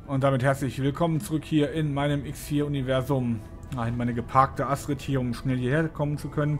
Und damit herzlich willkommen zurück hier in meinem X4-Universum. In meine geparkte Astrid hier, um schnell hierher kommen zu können.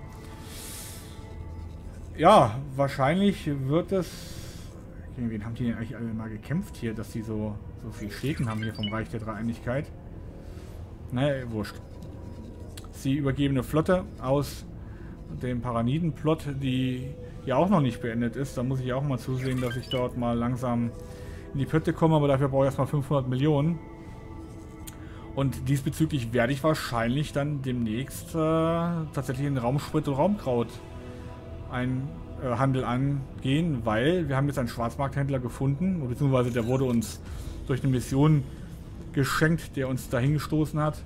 Ja, wahrscheinlich wird es... Gegen wen haben die denn eigentlich alle mal gekämpft hier, dass die so viel Schäden haben hier vom Reich der Dreieinigkeit? Naja, wurscht. Die übergebene Flotte aus dem Paraniden-Plot, die ja auch noch nicht beendet ist. Da muss ich auch mal zusehen, dass ich dort mal langsam in die Pötte komme, aber dafür brauche ich erstmal 500 Millionen. Und diesbezüglich werde ich wahrscheinlich dann demnächst tatsächlich in Raumsprit und Raumkraut Handel angehen, weil wir haben jetzt einen Schwarzmarkthändler gefunden, beziehungsweise der wurde uns durch eine Mission geschenkt, der uns dahin gestoßen hat,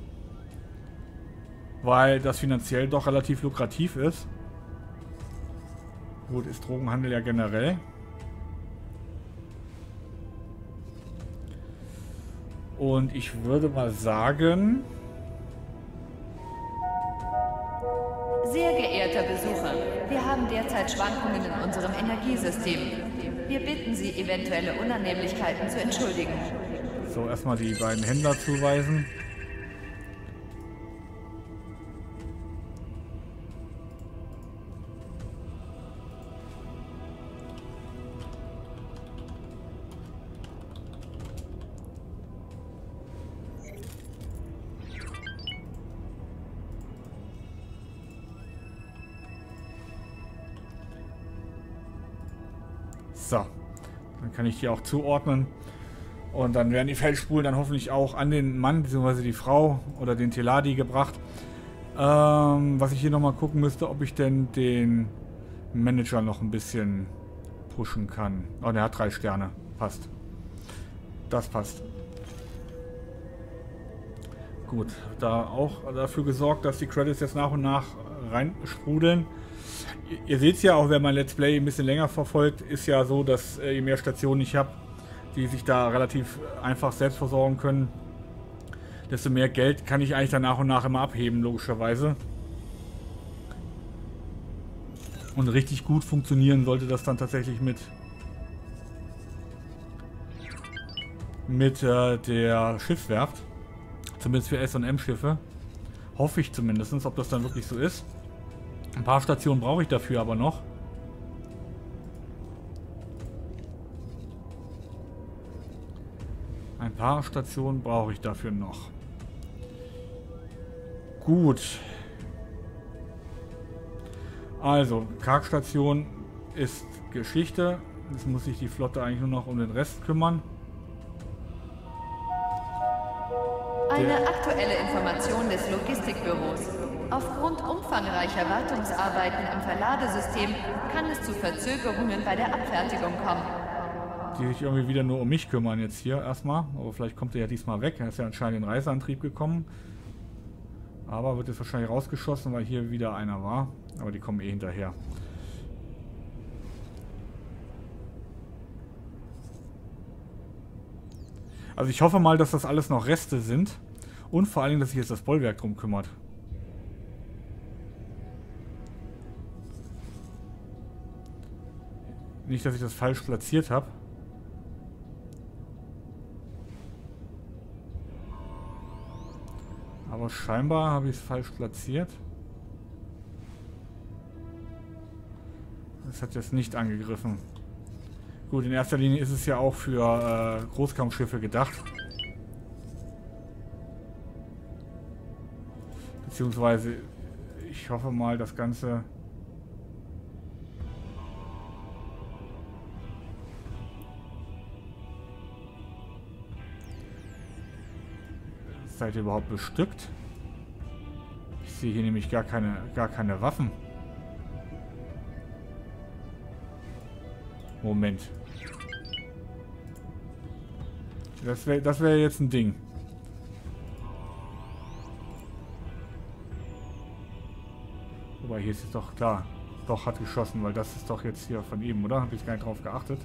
weil das finanziell doch relativ lukrativ ist. Gut, ist Drogenhandel ja generell. Und ich würde mal sagen... Sehr geehrter Besucher, wir haben derzeit Schwankungen in unserem Energiesystem. Wir bitten Sie, eventuelle Unannehmlichkeiten zu entschuldigen. So, erstmal die beiden Händler zuweisen. So, dann kann ich die auch zuordnen. Und dann werden die Feldspulen dann hoffentlich auch an den Mann bzw. die Frau oder den Teladi gebracht. Was ich hier nochmal gucken müsste, ob ich denn den Manager noch ein bisschen pushen kann. Oh, der hat 3 Sterne. Passt. Das passt. Gut, da auch dafür gesorgt, dass die Credits jetzt nach und nach reinsprudeln. Ihr seht es ja auch, wenn man Let's Play ein bisschen länger verfolgt, ist ja so, dass je mehr Stationen ich habe, die sich da relativ einfach selbst versorgen können, desto mehr Geld kann ich eigentlich dann nach und nach immer abheben, logischerweise. Und richtig gut funktionieren sollte das dann tatsächlich mit der Schiffswerft. Zumindest für S&M-Schiffe. Hoffe ich zumindest, ob das dann wirklich so ist. Ein paar Stationen brauche ich dafür aber noch. Ein paar Stationen brauche ich dafür noch. Gut. Also, Kargstation ist Geschichte. Jetzt muss sich die Flotte eigentlich nur noch um den Rest kümmern. Eine aktuelle Information des Logistikbüros. Aufgrund umfangreicher Wartungsarbeiten im Verladesystem kann es zu Verzögerungen bei der Abfertigung kommen. Die sich irgendwie wieder nur um mich kümmern jetzt hier erstmal. Aber vielleicht kommt er ja diesmal weg. Er ist ja anscheinend in den Reiseantrieb gekommen. Aber wird jetzt wahrscheinlich rausgeschossen, weil hier wieder einer war. Aber die kommen eh hinterher. Also ich hoffe mal, dass das alles noch Reste sind. Und vor allen Dingen, dass sich jetzt das Bollwerk drum kümmert. Nicht, dass ich das falsch platziert habe. Aber scheinbar habe ich es falsch platziert. Das hat jetzt nicht angegriffen. Gut, in erster Linie ist es ja auch für Großkampfschiffe gedacht. Beziehungsweise, ich hoffe mal, das Ganze... Seid ihr überhaupt bestückt? Ich sehe hier nämlich gar keine Waffen. Moment. Das wär jetzt ein Ding. Wobei hier ist es doch klar. Doch, hat geschossen, weil das ist doch jetzt hier von ihm, oder? Habe ich gar nicht drauf geachtet.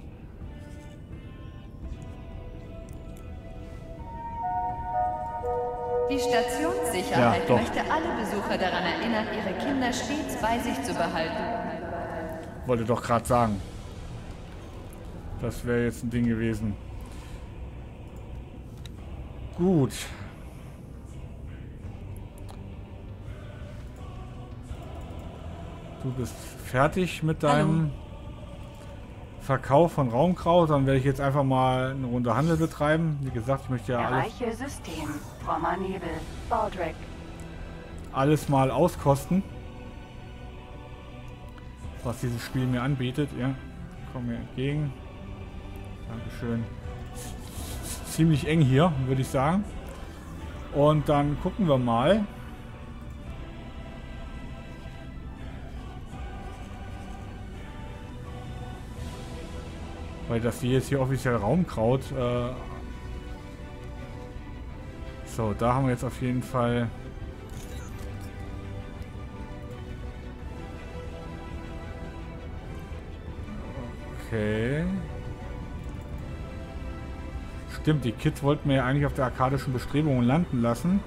Die Stationssicherheit Ja, möchte alle Besucher daran erinnern, ihre Kinder stets bei sich zu behalten. Wollte doch gerade sagen. Das wäre jetzt ein Ding gewesen. Gut. Du bist fertig mit deinem Verkauf von Raumkraut. Dann werde ich jetzt einfach mal eine Runde Handel betreiben. Wie gesagt, ich möchte ja alles mal auskosten, was dieses Spiel mir anbietet. Ja, komm mir entgegen. Dankeschön. Ziemlich eng hier, würde ich sagen. Und dann gucken wir mal. Weil das hier ist hier offiziell Raumkraut. So, da haben wir jetzt auf jeden Fall... Okay. Stimmt, die Kids wollten mir ja eigentlich auf der arkadischen Bestrebungen landen lassen.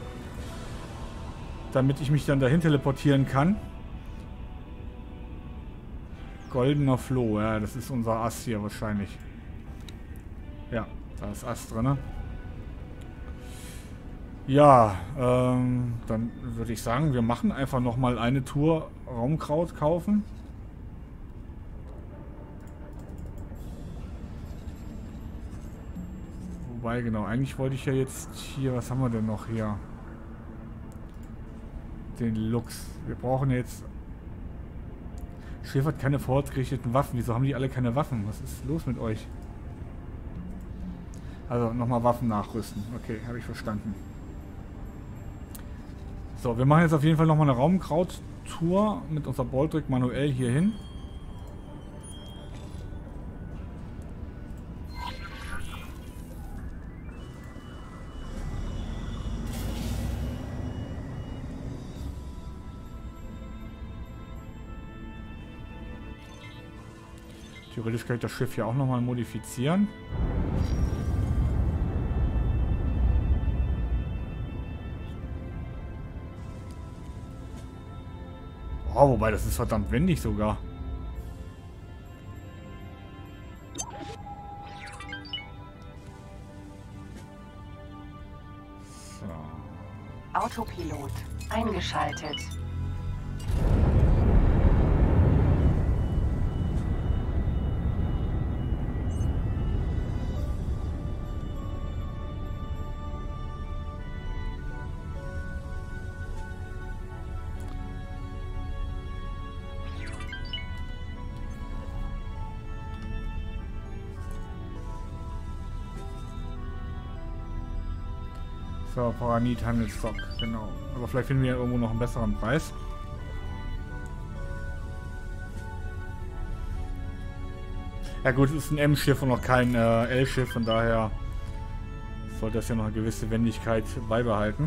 Damit ich mich dann dahin teleportieren kann. Goldener Floh, ja, das ist unser Ast hier wahrscheinlich. Ja, da ist Ast drin. Ja, dann würde ich sagen, wir machen einfach nochmal eine Tour Raumkraut kaufen. Wobei, genau, eigentlich wollte ich ja jetzt hier, was haben wir denn noch hier? Den Lux. Wir brauchen jetzt... Schiff hat keine fortgerichteten Waffen. Wieso haben die alle keine Waffen? Was ist los mit euch? Also nochmal Waffen nachrüsten. Okay, habe ich verstanden. So, wir machen jetzt auf jeden Fall nochmal eine Raumkraut-Tour mit unserer Baldric manuell hier hin. Theoretisch kann ich das Schiff ja auch nochmal modifizieren. Oh, wobei, das ist verdammt wendig sogar. So. Autopilot eingeschaltet. So, Paranit Handelsstock, genau. Aber vielleicht finden wir ja irgendwo noch einen besseren Preis. Ja gut, es ist ein M-Schiff und noch kein L-Schiff, von daher sollte das ja noch eine gewisse Wendigkeit beibehalten.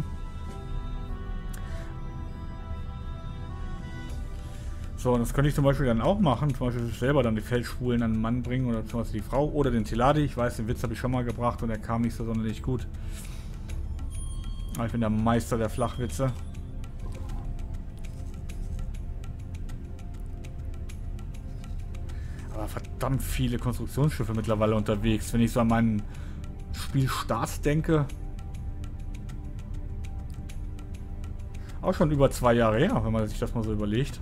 So, und das könnte ich zum Beispiel dann auch machen, zum Beispiel selber dann die Feldspulen an den Mann bringen oder zum Beispiel die Frau oder den Teladi. Ich weiß, den Witz habe ich schon mal gebracht und er kam nicht so sonderlich gut. Aber ich bin der Meister der Flachwitze. Aber verdammt viele Konstruktionsschiffe mittlerweile unterwegs. Wenn ich so an meinen Spielstart denke. Auch schon über 2 Jahre her, wenn man sich das mal so überlegt.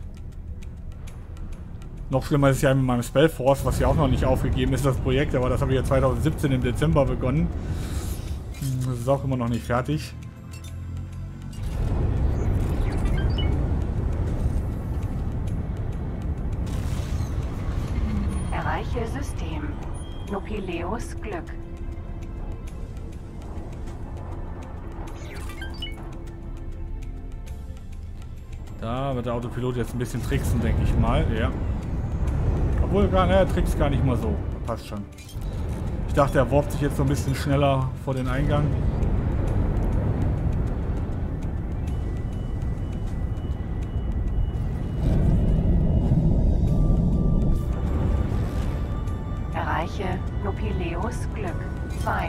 Noch schlimmer ist es ja mit meinem Spellforce, was ja auch noch nicht aufgegeben ist, das Projekt. Aber das habe ich ja 2017 im Dezember begonnen. Das ist auch immer noch nicht fertig. System. Nopileus Glück. Da wird der Autopilot jetzt ein bisschen tricksen, denke ich mal. Ja. Obwohl, er trickst gar nicht mal so. Passt schon. Ich dachte, er warft sich jetzt so ein bisschen schneller vor den Eingang. Nopileus Glück 2.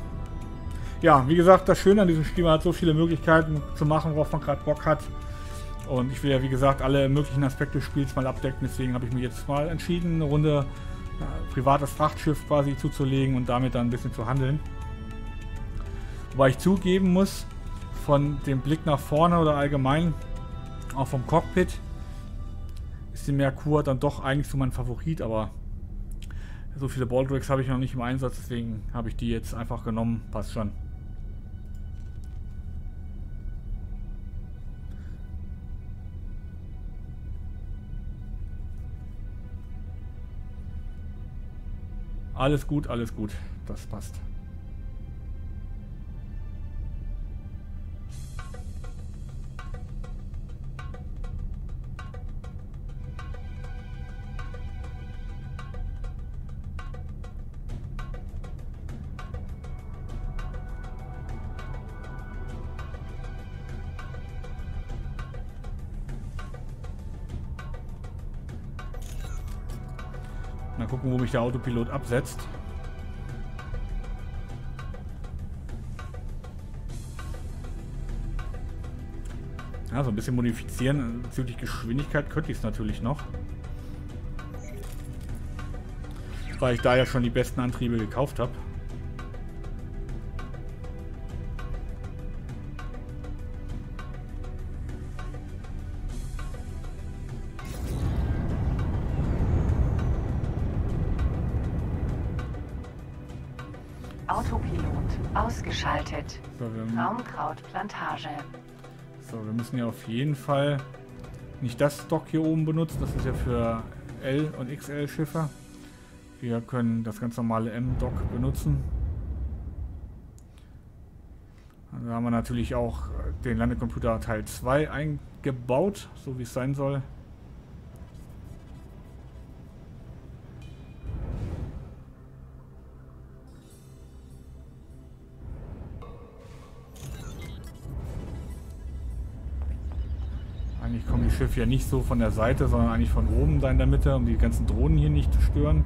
Ja, wie gesagt, das Schöne an diesem Spiel, man hat so viele Möglichkeiten zu machen, worauf man gerade Bock hat. Und ich will ja, wie gesagt, alle möglichen Aspekte des Spiels mal abdecken. Deswegen habe ich mich jetzt mal entschieden, eine Runde privates Frachtschiff quasi zuzulegen und damit dann ein bisschen zu handeln. Wobei ich zugeben muss, von dem Blick nach vorne oder allgemein auch vom Cockpit ist die Merkur dann doch eigentlich so mein Favorit, aber so viele Baldricks habe ich noch nicht im Einsatz, deswegen habe ich die jetzt einfach genommen. Passt schon. Alles gut, das passt. Mal gucken, wo mich der Autopilot absetzt. Ja, so ein bisschen modifizieren bezüglich Geschwindigkeit könnte ich es natürlich noch. Weil ich da ja schon die besten Antriebe gekauft habe. Autopilot ausgeschaltet. So, Raumkrautplantage. so, wir müssen ja auf jeden Fall nicht das Dock hier oben benutzen. Das ist ja für L- und XL-Schiffe. Wir können das ganz normale M-Dock benutzen. Da haben wir natürlich auch den Landecomputer Teil 2 eingebaut, so wie es sein soll. Eigentlich kommen die Schiffe ja nicht so von der Seite, sondern eigentlich von oben da in der Mitte, um die ganzen Drohnen hier nicht zu stören.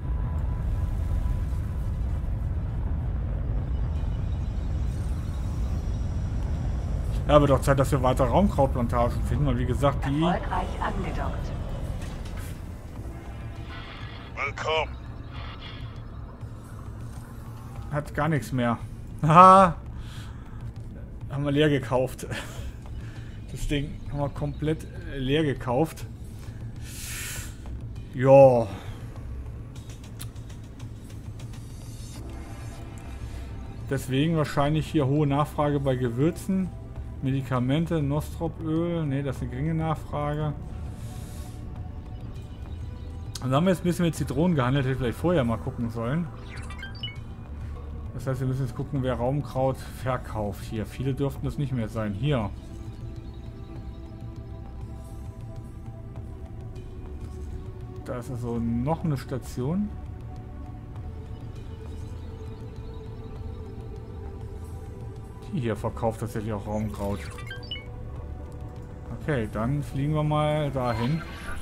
Ja, wird auch Zeit, dass wir weiter Raumkrautplantagen finden, weil wie gesagt, die... Erfolgreich angedockt. Willkommen. Hat gar nichts mehr. Haha! Haben wir leer gekauft. Das Ding haben wir komplett leer gekauft. Ja. Deswegen wahrscheinlich hier hohe Nachfrage bei Gewürzen. Medikamente, Nostropöl. Ne, das ist eine geringe Nachfrage. Und dann haben wir jetzt ein bisschen mit Zitronen gehandelt. Hätte ich vielleicht vorher mal gucken sollen. Das heißt, wir müssen jetzt gucken, wer Raumkraut verkauft. Hier, viele dürften das nicht mehr sein. Hier. Da ist also noch eine Station. Die hier verkauft tatsächlich auch Raumkraut. Okay, dann fliegen wir mal dahin.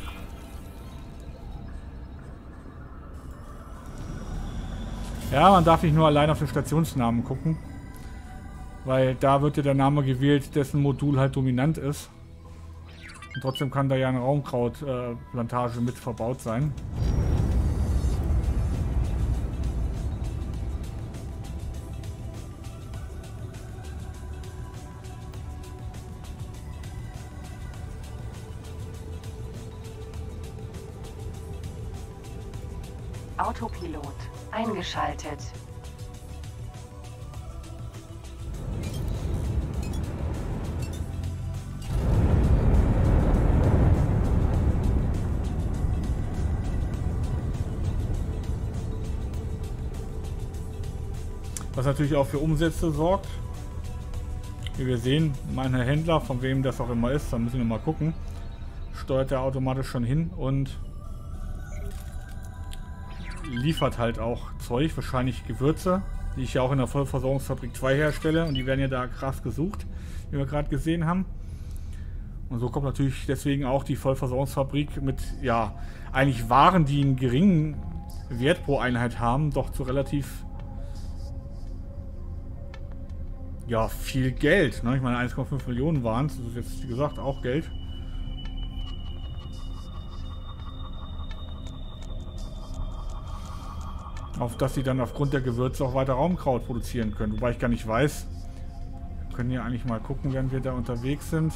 Ja, man darf nicht nur allein auf den Stationsnamen gucken. Weil da wird ja der Name gewählt, dessen Modul halt dominant ist. Und trotzdem kann da ja eine Raumkrautplantage mit verbaut sein. Autopilot eingeschaltet. Was natürlich auch für Umsätze sorgt. Wie wir sehen, mein Händler, von wem das auch immer ist, da müssen wir mal gucken, steuert er automatisch schon hin und liefert halt auch Zeug, wahrscheinlich Gewürze, die ich ja auch in der Vollversorgungsfabrik 2 herstelle und die werden ja da krass gesucht, wie wir gerade gesehen haben. Und so kommt natürlich deswegen auch die Vollversorgungsfabrik mit, ja, eigentlich Waren, die einen geringen Wert pro Einheit haben, doch zu relativ, ja, viel Geld. Ne? Ich meine, 1,5 Millionen waren es, das ist jetzt, wie gesagt, auch Geld. Auf dass sie dann aufgrund der Gewürze auch weiter Raumkraut produzieren können. Wobei ich gar nicht weiß. Wir können ja eigentlich mal gucken, wenn wir da unterwegs sind.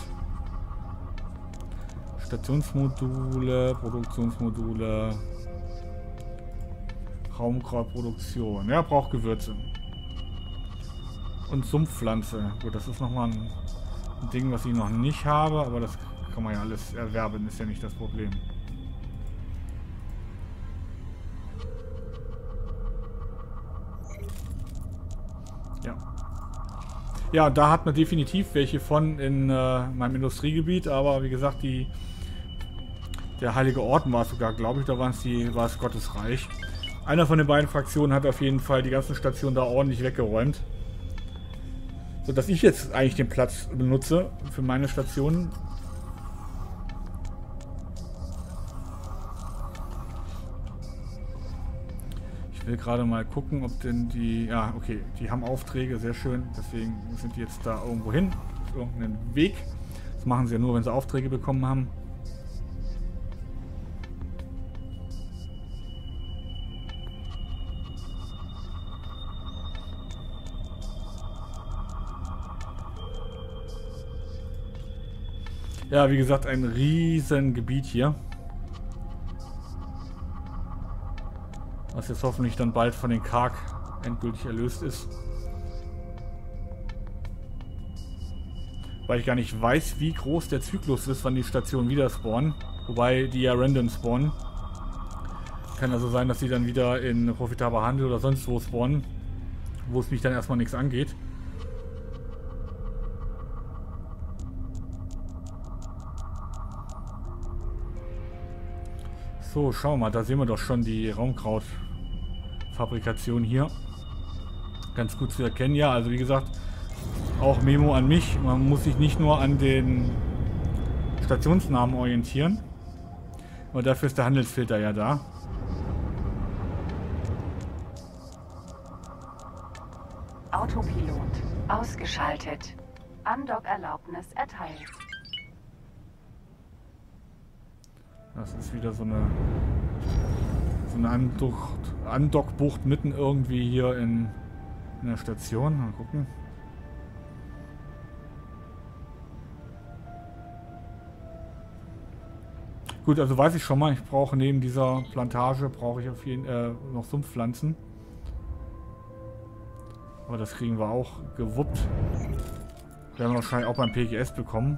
Stationsmodule, Produktionsmodule, Raumkrautproduktion. Ja, braucht Gewürze. Und Sumpfpflanze. Gut, das ist nochmal ein Ding, was ich noch nicht habe, aber das kann man ja alles erwerben, ist ja nicht das Problem. Ja. Ja, da hat man definitiv welche von in meinem Industriegebiet, aber wie gesagt, der Heilige Orden war es sogar, glaube ich, da war es Gottes Reich. Einer von den beiden Fraktionen hat auf jeden Fall die ganzen Stationen da ordentlich weggeräumt. Sodass ich jetzt eigentlich den Platz benutze für meine Stationen. Ich will gerade mal gucken, ob denn die... Ja, okay, die haben Aufträge, sehr schön. Deswegen sind die jetzt da irgendwo hin. Auf irgendeinen Weg. Das machen sie ja nur, wenn sie Aufträge bekommen haben. Ja, wie gesagt, ein riesen Gebiet hier. Was jetzt hoffentlich dann bald von den Karg endgültig erlöst ist. Weil ich gar nicht weiß, wie groß der Zyklus ist, wann die Stationen wieder spawnen. Wobei die ja random spawnen. Kann also sein, dass sie dann wieder in profitabler Handel oder sonst wo spawnen. Wo es mich dann erstmal nichts angeht. So, schauen wir mal, da sehen wir doch schon die Raumkrautfabrikation hier. Ganz gut zu erkennen, ja, also wie gesagt, auch Memo an mich. Man muss sich nicht nur an den Stationsnamen orientieren. Aber dafür ist der Handelsfilter ja da. Autopilot ausgeschaltet. Andockerlaubnis erteilt. Das ist wieder so eine Andockbucht mitten irgendwie hier in der Station. Mal gucken. Gut, also weiß ich schon mal, ich brauche neben dieser Plantage brauche ich auf jeden noch Sumpfpflanzen. Aber das kriegen wir auch gewuppt. Werden wir wahrscheinlich auch beim PGS bekommen.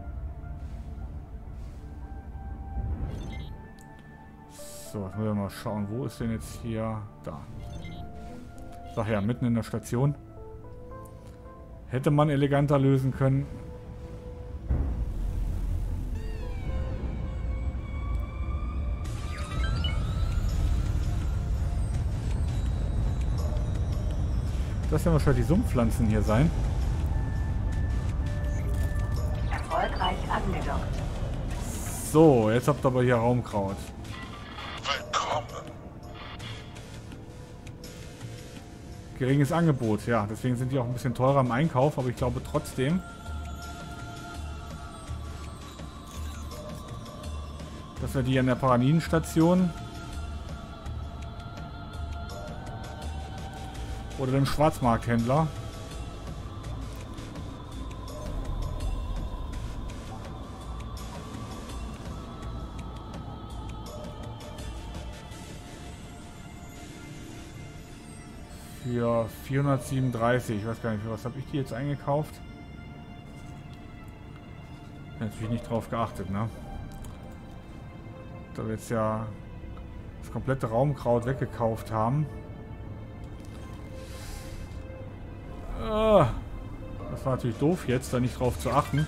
So, jetzt müssen wir mal schauen, wo ist denn jetzt hier... Da. Sag ja, mitten in der Station. Hätte man eleganter lösen können. Das werden wahrscheinlich die Sumpfpflanzen hier sein. Erfolgreich angedockt. So, jetzt habt ihr aber hier Raumkraut. Geringes Angebot, ja. Deswegen sind die auch ein bisschen teurer im Einkauf, aber ich glaube trotzdem, dass wir die an der Paraninenstation oder dem Schwarzmarkthändler für 437, ich weiß gar nicht, für was habe ich die jetzt eingekauft? Natürlich nicht drauf geachtet, ne? Da wir jetzt ja das komplette Raumkraut weggekauft haben. Das war natürlich doof jetzt, da nicht drauf zu achten.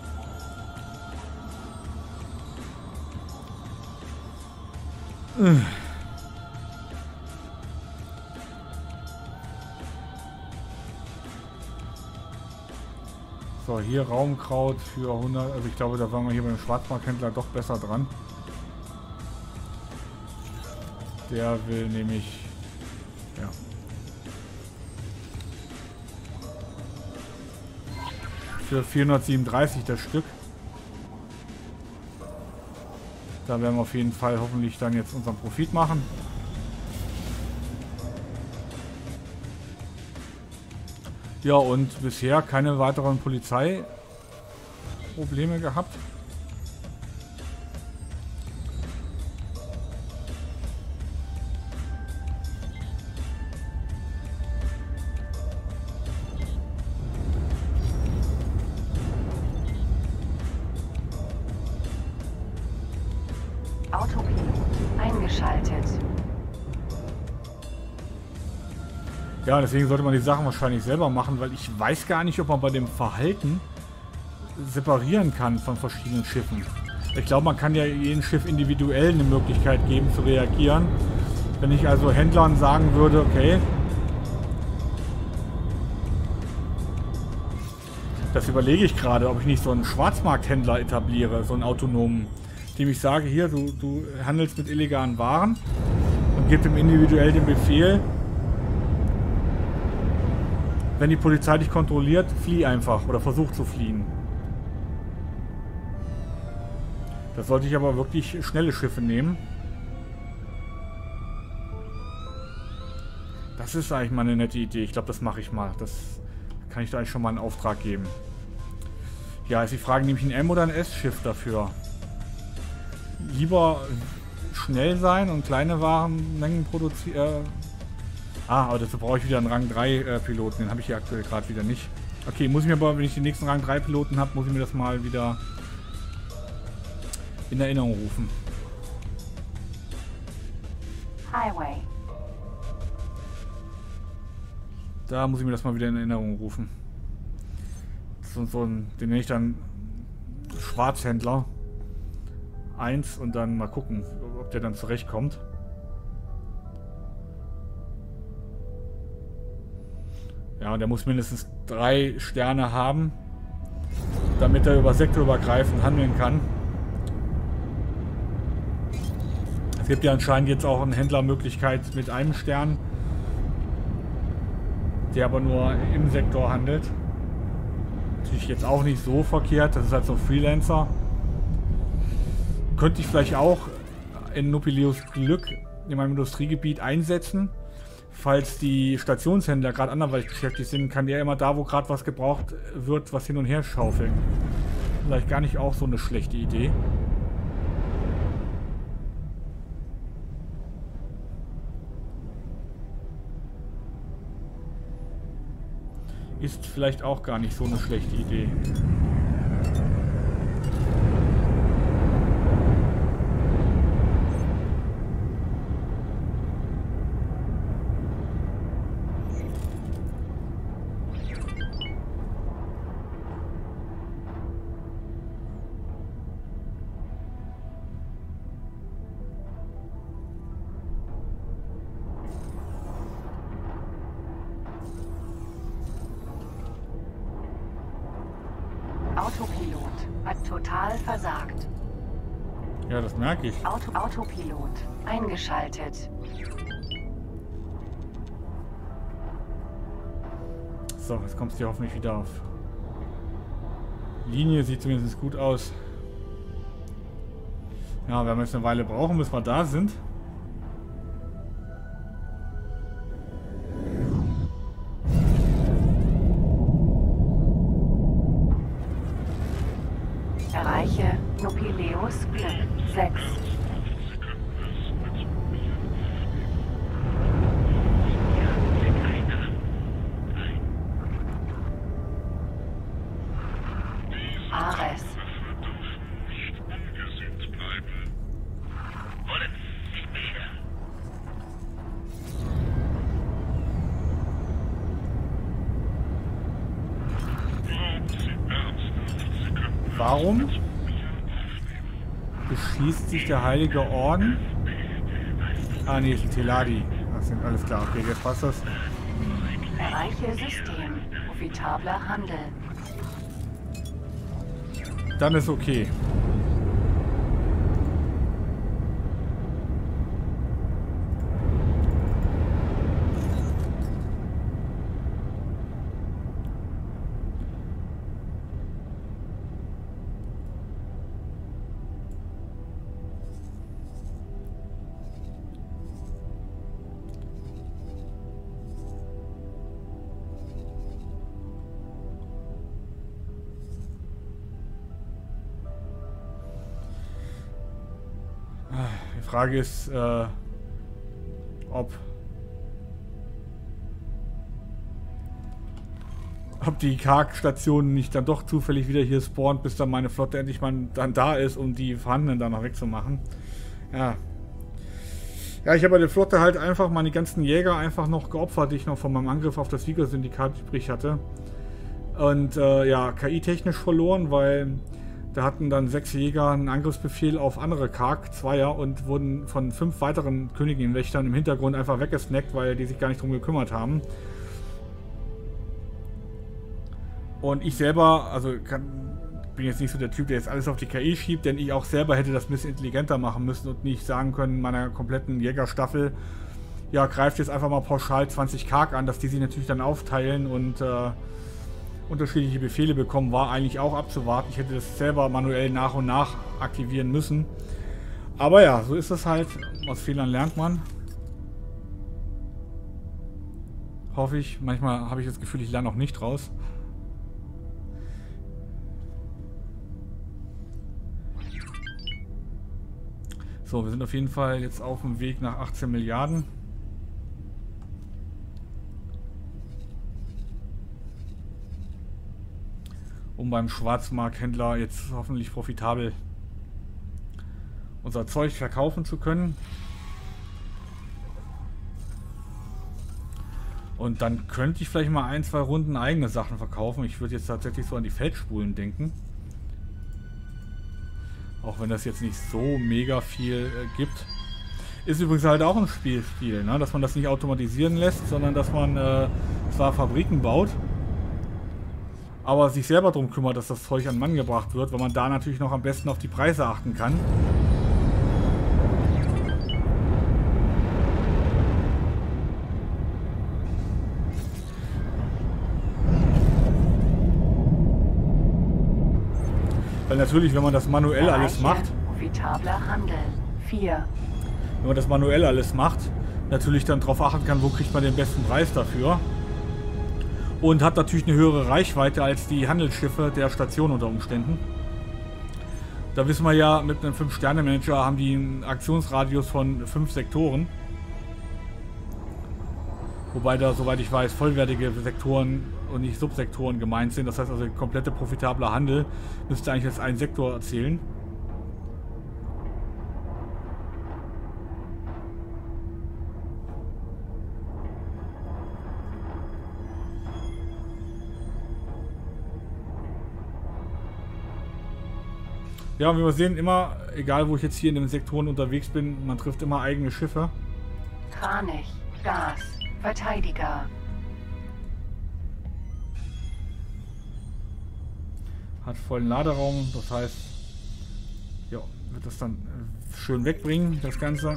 So, hier Raumkraut für 100, also ich glaube, da waren wir hier beim Schwarzmarkthändler doch besser dran. Der will nämlich, ja, für 437 das Stück. Da werden wir auf jeden Fall hoffentlich dann jetzt unseren Profit machen. Ja, und bisher keine weiteren Polizeiprobleme gehabt. Autopilot eingeschaltet. Ja, deswegen sollte man die Sachen wahrscheinlich selber machen, weil ich weiß gar nicht, ob man bei dem Verhalten separieren kann von verschiedenen Schiffen. Ich glaube, man kann ja jedem Schiff individuell eine Möglichkeit geben zu reagieren. Wenn ich also Händlern sagen würde, okay, das überlege ich gerade, ob ich nicht so einen Schwarzmarkthändler etabliere, so einen autonomen, dem ich sage, hier, du handelst mit illegalen Waren und gebe ihm individuell den Befehl, wenn die Polizei dich kontrolliert, flieh einfach oder versuch zu fliehen. Da sollte ich aber wirklich schnelle Schiffe nehmen. Das ist eigentlich mal eine nette Idee. Ich glaube, das mache ich mal. Das kann ich da eigentlich schon mal einen Auftrag geben. Ja, ist die Frage, nehme ich ein M- oder ein S-Schiff dafür? Lieber schnell sein und kleine Warenmengen produzieren. Aber dazu brauche ich wieder einen Rang 3 Piloten. Den habe ich hier aktuell gerade wieder nicht. Okay, muss ich mir aber, wenn ich den nächsten Rang 3 Piloten habe, muss ich mir das mal wieder in Erinnerung rufen. Highway. Da muss ich mir das mal wieder in Erinnerung rufen. Den nenne ich dann Schwarzhändler 1 und dann mal gucken, ob der dann zurechtkommt. Ja, und der muss mindestens 3 Sterne haben, damit er sektorübergreifend handeln kann. Es gibt ja anscheinend jetzt auch eine Händlermöglichkeit mit einem Stern, der aber nur im Sektor handelt. Natürlich jetzt auch nicht so verkehrt, das ist halt so ein Freelancer. Könnte ich vielleicht auch in Nopileos Glück in meinem Industriegebiet einsetzen. Falls die Stationshändler gerade anderweitig beschäftigt sind, kann der immer da, wo gerade was gebraucht wird, was hin und her schaufeln. Vielleicht gar nicht auch so eine schlechte Idee. Ist vielleicht auch gar nicht so eine schlechte Idee. Autopilot hat total versagt. Ja, das merke ich. Autopilot eingeschaltet. So, jetzt kommst du hier hoffentlich wieder auf Linie. Sieht zumindest gut aus. Ja, wenn wir jetzt eine Weile brauchen, bis wir da sind. Erreiche Nopileos Glück 6. Ares. Warum beschießt sich der Heilige Orden? Ah, nee, ist ein Teladi. Das sind alles klar. Okay, jetzt passt das. Erreiche System. Profitabler Handel. Dann ist okay. Frage ist, ob die Karg-Station nicht dann doch zufällig wieder hier spawnt, bis dann meine Flotte endlich mal dann da ist, um die vorhandenen dann noch wegzumachen. Ja. Ja, ich habe bei der Flotte halt einfach meine ganzen Jäger einfach noch geopfert, die ich noch von meinem Angriff auf das Sieger-Syndikat übrig hatte. Und ja, KI-technisch verloren, weil da hatten dann 6 Jäger einen Angriffsbefehl auf andere Karg, Zweier, und wurden von 5 weiteren Königinwächtern im Hintergrund einfach weggesnackt, weil die sich gar nicht drum gekümmert haben. Und ich selber, also bin jetzt nicht so der Typ, der jetzt alles auf die KI schiebt, denn ich auch selber hätte das ein bisschen intelligenter machen müssen und nicht sagen können, meiner kompletten Jägerstaffel, ja, greift jetzt einfach mal pauschal 20 Karg an, dass die sich natürlich dann aufteilen und unterschiedliche Befehle bekommen, war eigentlich auch abzuwarten. Ich hätte das selber manuell nach und nach aktivieren müssen. Aber ja, so ist es halt. Aus Fehlern lernt man. Hoffe ich. Manchmal habe ich das Gefühl, ich lerne auch nicht raus. So, wir sind auf jeden Fall jetzt auf dem Weg nach 18 Milliarden. Um beim Schwarzmarkthändler jetzt hoffentlich profitabel unser Zeug verkaufen zu können. Und dann könnte ich vielleicht mal 1, 2 Runden eigene Sachen verkaufen. Ich würde jetzt tatsächlich so an die Feldspulen denken. Auch wenn das jetzt nicht so mega viel gibt. Ist übrigens halt auch ein Spielstil, ne? Dass man das nicht automatisieren lässt, sondern dass man zwar Fabriken baut, aber sich selber darum kümmert, dass das Zeug an den Mann gebracht wird, weil man da natürlich noch am besten auf die Preise achten kann. Weil natürlich, wenn man das manuell alles macht, profitabler Handel 4. Wenn man das manuell alles macht, natürlich dann darauf achten kann, wo kriegt man den besten Preis dafür. Und hat natürlich eine höhere Reichweite als die Handelsschiffe der Station unter Umständen. Da wissen wir ja, mit einem 5-Sterne-Manager haben die einen Aktionsradius von 5 Sektoren. Wobei da, soweit ich weiß, vollwertige Sektoren und nicht Subsektoren gemeint sind. Das heißt also, komplette profitabler Handel müsste eigentlich als ein Sektor erzählen. Ja, und wie wir sehen, immer, egal wo ich jetzt hier in den Sektoren unterwegs bin, man trifft immer eigene Schiffe. Kranich, Gas, Verteidiger. Hat vollen Laderaum, das heißt, ja, wird das dann schön wegbringen, das Ganze.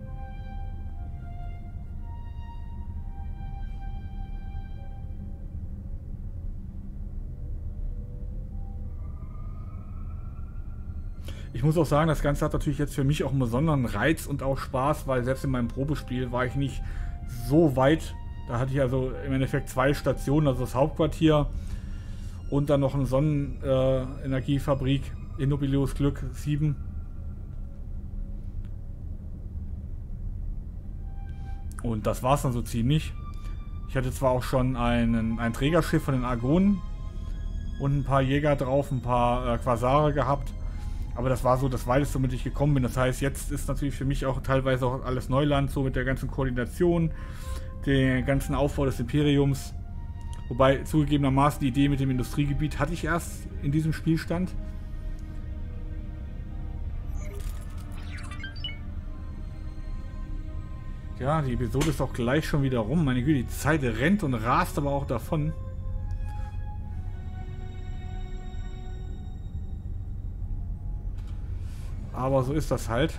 Ich muss auch sagen, das Ganze hat natürlich jetzt für mich auch einen besonderen Reiz und auch Spaß, weil selbst in meinem Probespiel war ich nicht so weit. Da hatte ich also im Endeffekt 2 Stationen, also das Hauptquartier und dann noch eine Sonnenenergiefabrik in Nopileos Glück 7. Und das war es dann so ziemlich. Ich hatte zwar auch schon ein Trägerschiff von den Argonen und ein paar Jäger drauf, ein paar Quasare gehabt. Aber das war so das Weiteste, womit ich gekommen bin. Das heißt, jetzt ist natürlich für mich auch teilweise auch alles Neuland, so mit der ganzen Koordination, den ganzen Aufbau des Imperiums. Wobei zugegebenermaßen die Idee mit dem Industriegebiet hatte ich erst in diesem Spielstand. Ja, die Episode ist auch gleich schon wieder rum. Meine Güte, die Zeit rennt und rast aber auch davon. Aber so ist das halt.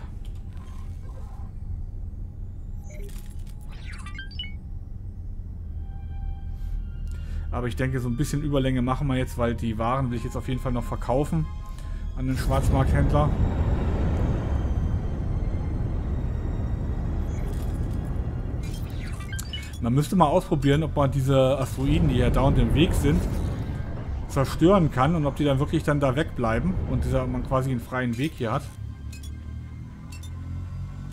Aber ich denke, so ein bisschen Überlänge machen wir jetzt, weil die Waren will ich jetzt auf jeden Fall noch verkaufen an den Schwarzmarkthändler. Man müsste mal ausprobieren, ob man diese Asteroiden, die ja dauernd im Weg sind, zerstören kann und ob die dann wirklich dann da wegbleiben und man quasi einen freien Weg hier hat.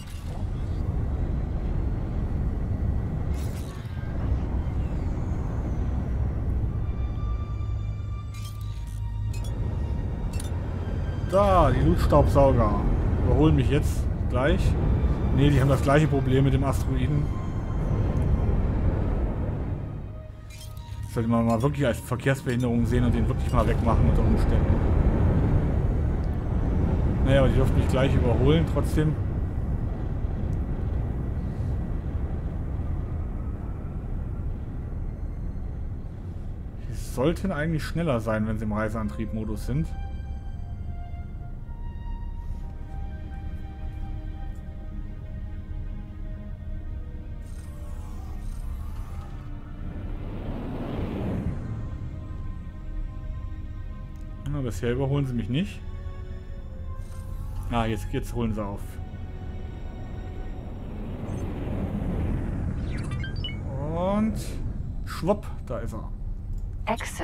Da, die Loot-Staubsauger. Überholen mich jetzt gleich. Ne, die haben das gleiche Problem mit dem Asteroiden. Das sollte man mal wirklich als Verkehrsbehinderung sehen und den wirklich mal wegmachen unter Umständen. Naja, aber die dürfen mich gleich überholen, trotzdem. Die sollten eigentlich schneller sein, wenn sie im Reiseantriebmodus sind. Na, bisher überholen sie mich nicht. Ah, jetzt holen sie auf. Und schwupp, da ist er. Echse.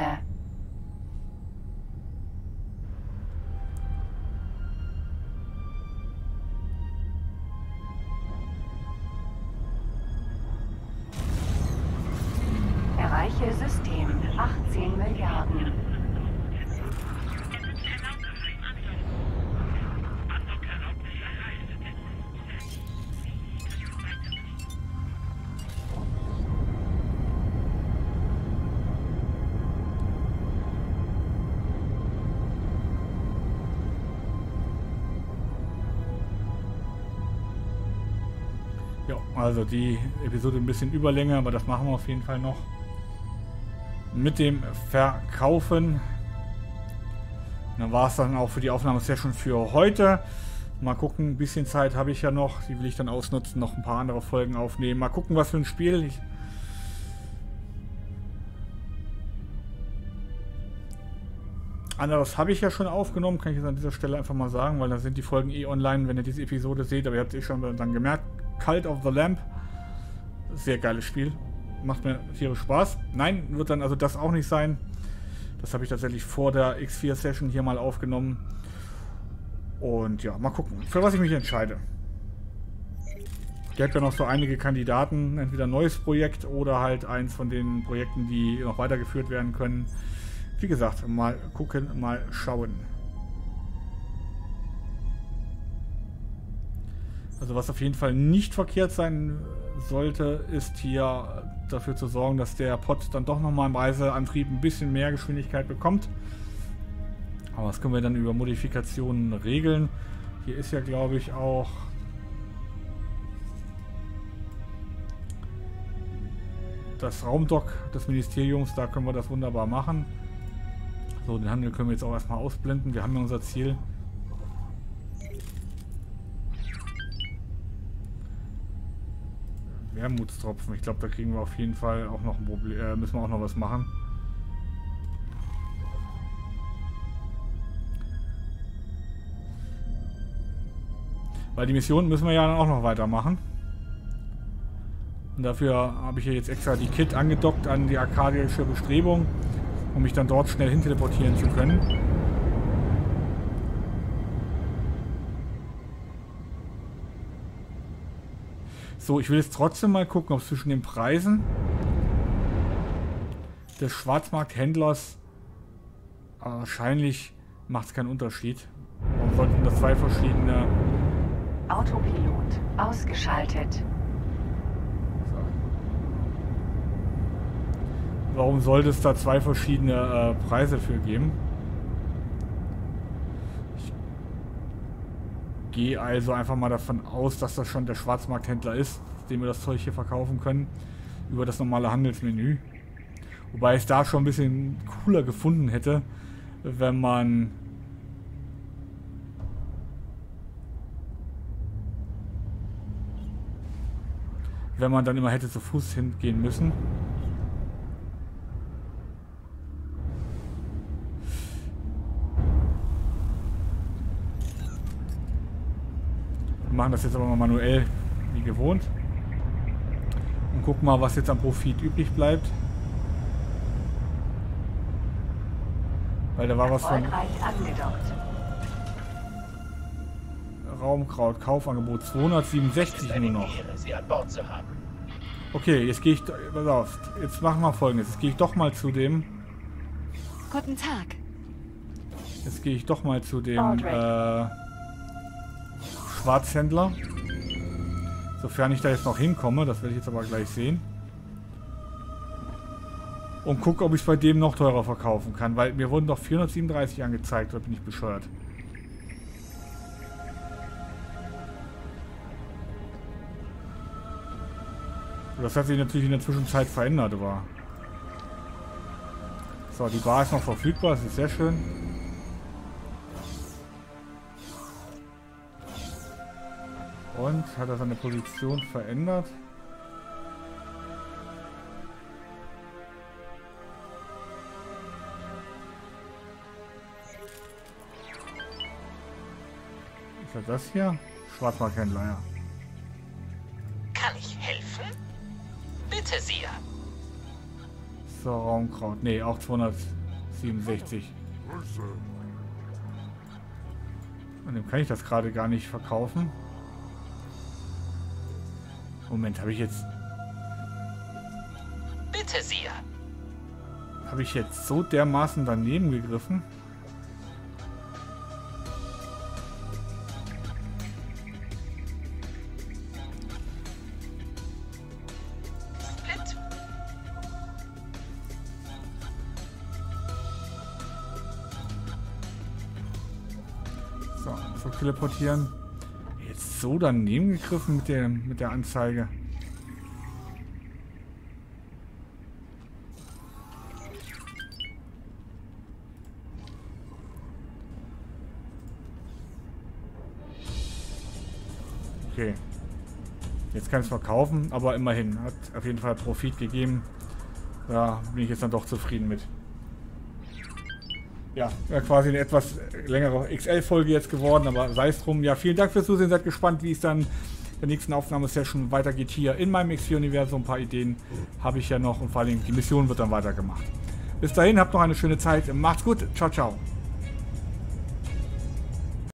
Erreiche System 18 Milliarden. Ja, also die Episode ein bisschen Überlänge, aber das machen wir auf jeden Fall noch. Mit dem Verkaufen. Dann war es dann auch für die Aufnahmesession für heute. Mal gucken, ein bisschen Zeit habe ich ja noch. Die will ich dann ausnutzen, noch ein paar andere Folgen aufnehmen. Mal gucken, was für ein Spiel. Anderes habe ich ja schon aufgenommen, kann ich jetzt an dieser Stelle einfach mal sagen, weil da sind die Folgen eh online, wenn ihr diese Episode seht. Aber ihr habt es eh schon dann gemerkt. Cult of the Lamp. Sehr geiles Spiel. Macht mir tierisch Spaß. Nein, wird dann also das auch nicht sein. Das habe ich tatsächlich vor der X4-Session hier mal aufgenommen. Und ja, mal gucken, für was ich mich entscheide. Ich habe ja noch so einige Kandidaten, entweder ein neues Projekt oder halt eins von den Projekten, die noch weitergeführt werden können. Wie gesagt, mal gucken, mal schauen. Also was auf jeden Fall nicht verkehrt sein sollte, ist hier dafür zu sorgen, dass der Pod dann doch nochmal im Reiseantrieb ein bisschen mehr Geschwindigkeit bekommt. Aber das können wir dann über Modifikationen regeln. Hier ist ja, glaube ich, auch das Raumdock des Ministeriums. Da können wir das wunderbar machen. So, den Handel können wir jetzt auch erstmal ausblenden. Wir haben ja unser Ziel. Wermutstropfen. Ich glaube, da kriegen wir auf jeden Fall auch noch ein Problem. Müssen wir auch noch was machen. Weil die Mission müssen wir ja dann auch noch weitermachen. Und dafür habe ich hier jetzt extra die Kit angedockt an die arkadische Bestrebung, um mich dann dort schnell hin teleportieren zu können. So, ich will jetzt trotzdem mal gucken, ob zwischen den Preisen des Schwarzmarkthändlers wahrscheinlich macht es keinen Unterschied. Warum sollten das zwei verschiedene... Autopilot ausgeschaltet. So. Warum sollte es da zwei verschiedene Preise für geben? Gehe also einfach mal davon aus, dass das schon der Schwarzmarkthändler ist, dem wir das Zeug hier verkaufen können, über das normale Handelsmenü. Wobei ich es da schon ein bisschen cooler gefunden hätte, wenn man dann immer hätte zu Fuß hingehen müssen. Wir machen das jetzt aber mal manuell, wie gewohnt. Und gucken mal, was jetzt am Profit übrig bleibt. Weil da war was von Raumkraut, Kaufangebot 267 nur noch. Okay, jetzt gehe ich, pass auf, jetzt machen wir Folgendes. Jetzt gehe ich doch mal zu dem. Guten Tag. Jetzt gehe ich doch mal zu dem Schwarzhändler. Sofern ich da jetzt noch hinkomme, das werde ich jetzt aber gleich sehen. Und gucke, ob ich es bei dem noch teurer verkaufen kann, weil mir wurden doch 437 angezeigt, oder bin ich bescheuert? Das hat sich natürlich in der Zwischenzeit verändert, aber... So, die Bar ist noch verfügbar, das ist sehr schön. Und hat er seine Position verändert? Ist er das hier? Schwarzmarkthändler, ja. Kann ich helfen? Bitte sehr. So, Raumkraut. Ne, auch 267. Und dem kann ich das gerade gar nicht verkaufen. Moment, habe ich jetzt... Bitte sehr. Habe ich jetzt so dermaßen daneben gegriffen? Split. So, zurück teleportieren. Jetzt so daneben gegriffen mit der Anzeige. Okay. Jetzt kann ich es verkaufen, aber immerhin. Hat auf jeden Fall Profit gegeben. Da bin ich jetzt dann doch zufrieden mit. Ja, quasi eine etwas längere XL-Folge jetzt geworden, aber sei es drum. Ja, vielen Dank fürs Zusehen. Seid gespannt, wie es dann in der nächsten Aufnahmesession weitergeht hier in meinem X4-Universum. Ein paar Ideen habe ich ja noch und vor allem die Mission wird dann weitergemacht. Bis dahin, habt noch eine schöne Zeit. Macht's gut. Ciao, ciao.